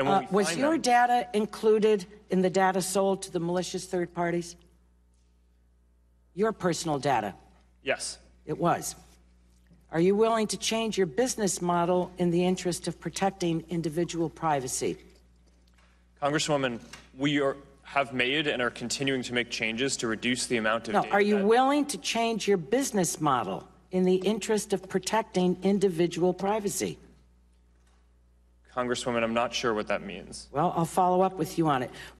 And when we Was find your them, data included in the data sold to the malicious third parties? Your personal data? yes. It was. Are you willing to change your business model in the interest of protecting individual privacy? Congresswoman, have made and are continuing to make changes to reduce the amount of data. Are you willing to change your business model in the interest of protecting individual privacy? Congresswoman, I'm not sure what that means. Well, I'll follow up with you on it.